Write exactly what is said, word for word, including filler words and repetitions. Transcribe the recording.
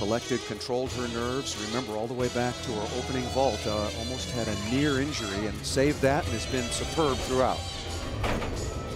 collected, controlled her nerves. Remember, all the way back to her opening vault, uh, almost had a near injury and saved that and has been superb throughout.